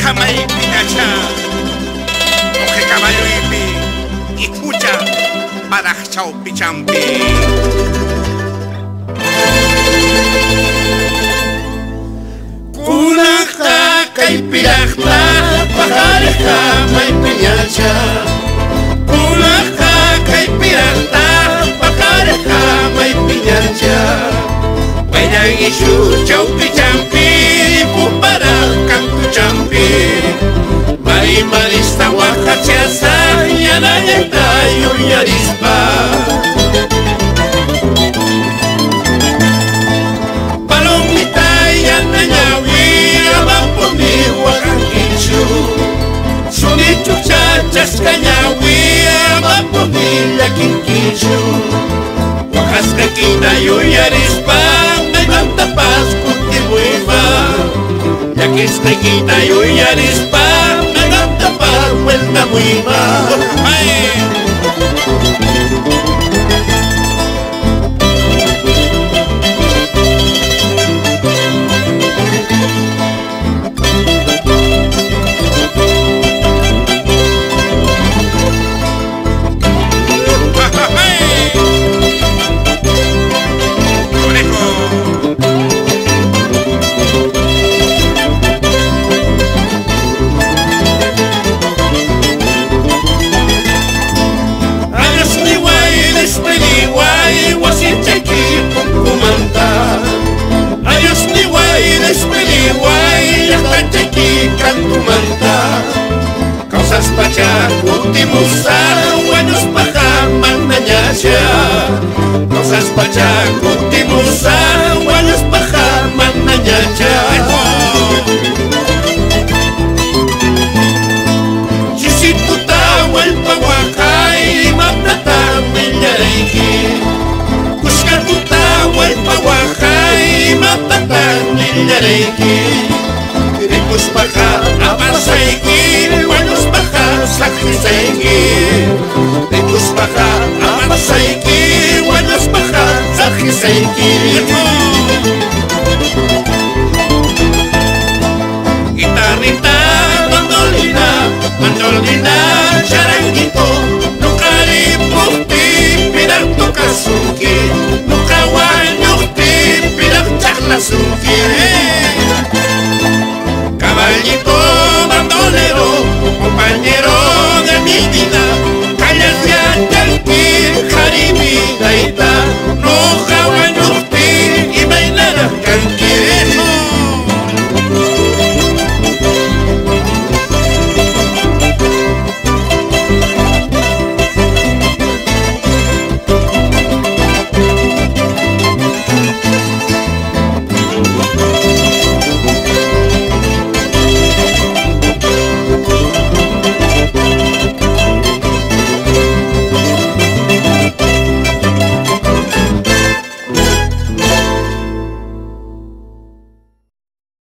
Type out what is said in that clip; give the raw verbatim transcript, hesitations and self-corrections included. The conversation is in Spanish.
Jamay pinacha, oje caballo ipi, y escucha para chau pichampi. Kunaka kaypirakta pajareja may piñacha. Kunaka kaypirakta pajareja may piñacha. Payagishu chau pichampi pupara kantu champi. Mari marista wakachiasa yanayeta yuyarispa. Palomita yanayawi abaponi wakankichu. Suni chuchachas kanyawi abaponi lakinkichu. Wakaska kita yuyarispa naymanta pas kutibuiba. Yakista kita yuyarispa naymanta pas welna muiba. Kausas pacha kutimusa wanos paha mananyasya. Kausas pacha kutimusa wanos paha mananyasya. Sisituta wal pawakay mapnata milyariki. Kuskatuta wal pawakay mapnata milyariki. Rikus paha apasaiki wanos paha sakrisaiki. Rikus paha apasaiki wanos paha sakrisaiki. Gitarrita, mandolina, mandolina, charanguito. Nunca le importé mirar tu casuki.